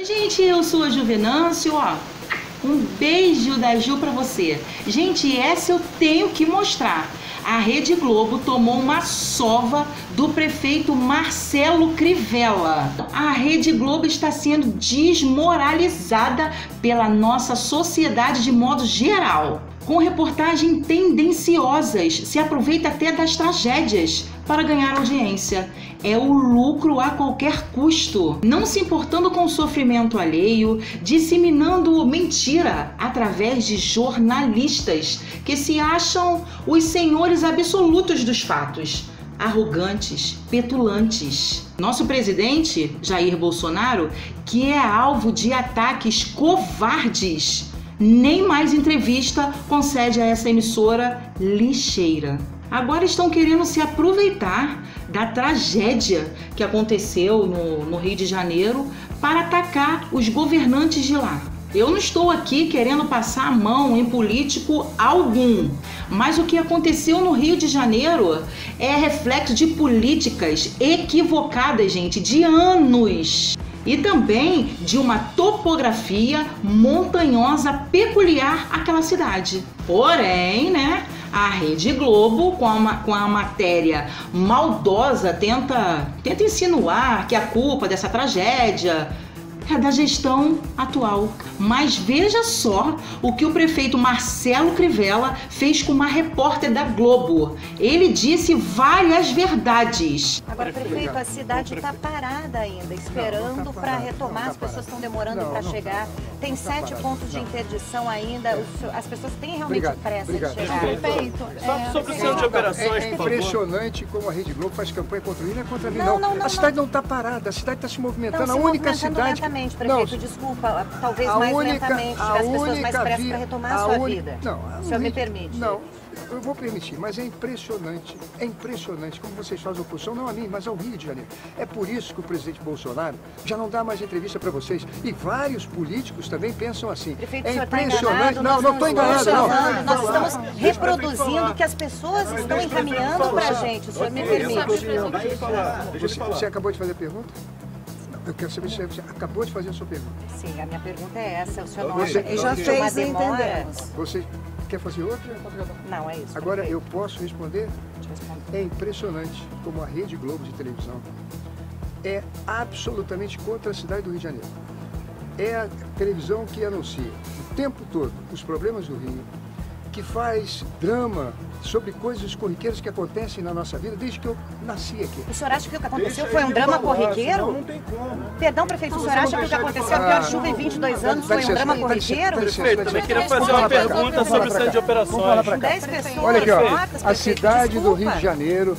Gente, eu sou a Ju Venâncio, ó. Um beijo da Ju pra você. Gente, essa eu tenho que mostrar. A Rede Globo tomou uma sova do prefeito Marcelo Crivella. A Rede Globo está sendo desmoralizada pela nossa sociedade de modo geral. Com reportagens tendenciosas, se aproveita até das tragédias para ganhar audiência. É o lucro a qualquer custo, não se importando com o sofrimento alheio, disseminando mentira através de jornalistas que se acham os senhores absolutos dos fatos, arrogantes, petulantes. Nosso presidente, Jair Bolsonaro, que é alvo de ataques covardes, nem mais entrevista concede a essa emissora lixeira. Agora estão querendo se aproveitar da tragédia que aconteceu no Rio de Janeiro para atacar os governantes de lá. Eu não estou aqui querendo passar a mão em político algum, mas o que aconteceu no Rio de Janeiro é reflexo de políticas equivocadas, gente, de anos. E também de uma topografia montanhosa peculiar àquela cidade. Porém, né, a Rede Globo, com a matéria maldosa, tenta insinuar que a culpa dessa tragédia é da gestão atual. Mas veja só o que o prefeito Marcelo Crivella fez com uma repórter da Globo. Ele disse várias verdades. Agora, prefeito, a cidade está parada ainda, esperando para retomar. As pessoas estão demorando para chegar. Tem 7 pontos de interdição ainda. As pessoas têm realmente pressa de chegar. Prefeito, sobre o centro de operações, é impressionante como a Rede Globo faz campanha contra mim, não é contra mim, não. A cidade não está parada, a cidade está se movimentando. A única cidade... Prefeito, desculpa, talvez mais lentamente, as pessoas mais pressas para retomar a sua vida. Não, o senhor me permite? Não, eu vou permitir, mas é impressionante como vocês fazem oposição, não a mim, mas ao Rio de Janeiro. É por isso que o presidente Bolsonaro já não dá mais entrevista para vocês. E vários políticos também pensam assim. Prefeito, é impressionante. Não estou enganado, não. Nós estamos reproduzindo o que as pessoas estão encaminhando para a gente. O senhor me permite? Você acabou de fazer a pergunta? Eu quero saber se você acabou de fazer a sua pergunta. Sim, a minha pergunta é essa. O senhor não você acha já fez e entendemos. Você quer fazer outra? Não, é isso. Agora, perfeito. eu posso responder? É impressionante como a Rede Globo de televisão é absolutamente contra a cidade do Rio de Janeiro. É a televisão que anuncia o tempo todo os problemas do Rio, que faz drama sobre coisas corriqueiras que acontecem na nossa vida desde que eu nasci aqui. O senhor acha que o que aconteceu foi um drama corriqueiro? Não tem como. Perdão, prefeito, o senhor acha que o que aconteceu, a pior chuva em 22 anos, foi um drama corriqueiro? Prefeito, também queria fazer uma pergunta sobre o centro de operações. 10 pessoas. Olha aqui, ó, a cidade do Rio de Janeiro,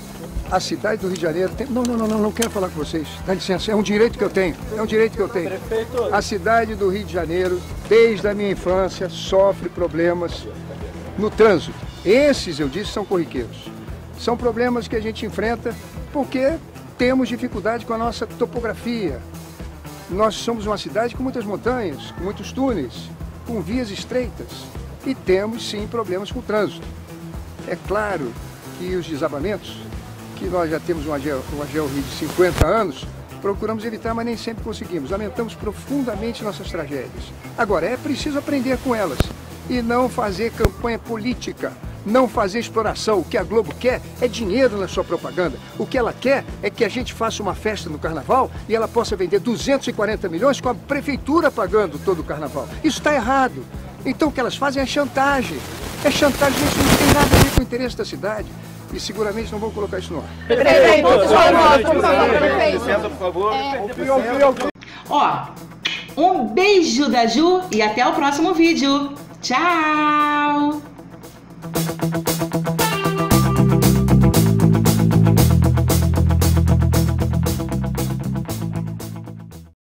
tem... Não quero falar com vocês, dá licença, é um direito que eu tenho, Prefeito. A cidade do Rio de Janeiro, desde a minha infância, sofre problemas no trânsito. Esses, eu disse, são corriqueiros. São problemas que a gente enfrenta porque temos dificuldade com a nossa topografia. Nós somos uma cidade com muitas montanhas, com muitos túneis, com vias estreitas e temos, sim, problemas com o trânsito. É claro que os desabamentos, que nós já temos uma GeoRio de 50 anos, procuramos evitar, mas nem sempre conseguimos. Lamentamos profundamente nossas tragédias. Agora, é preciso aprender com elas e não fazer campanha política, não fazer exploração. O que a Globo quer é dinheiro na sua propaganda. O que ela quer é que a gente faça uma festa no carnaval e ela possa vender 240 milhões com a prefeitura pagando todo o carnaval. Isso está errado. Então o que elas fazem é chantagem. É chantagem, isso não tem nada a ver com o interesse da cidade. E seguramente não vão colocar isso no ar. Prefeito, por favor. Ó, um beijo da Ju e até o próximo vídeo. Tchau!